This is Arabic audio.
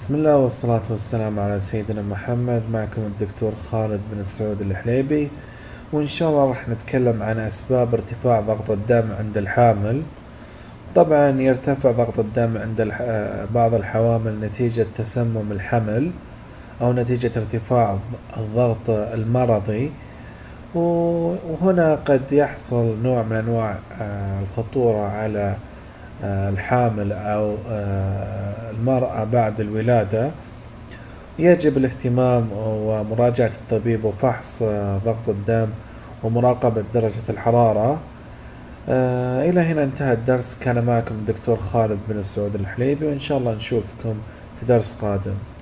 بسم الله والصلاة والسلام على سيدنا محمد. معكم الدكتور خالد بن سعود الحليبي، وإن شاء الله راح نتكلم عن أسباب ارتفاع ضغط الدم عند الحامل. طبعا يرتفع ضغط الدم عند بعض الحوامل نتيجة تسمم الحمل أو نتيجة ارتفاع الضغط المرضي، وهنا قد يحصل نوع من أنواع الخطورة على الحامل أو المرأة بعد الولادة. يجب الاهتمام ومراجعة الطبيب وفحص ضغط الدم ومراقبة درجة الحرارة. إلى هنا انتهى الدرس. كان معكم الدكتور خالد بن سعود الحليبي، وإن شاء الله نشوفكم في درس قادم.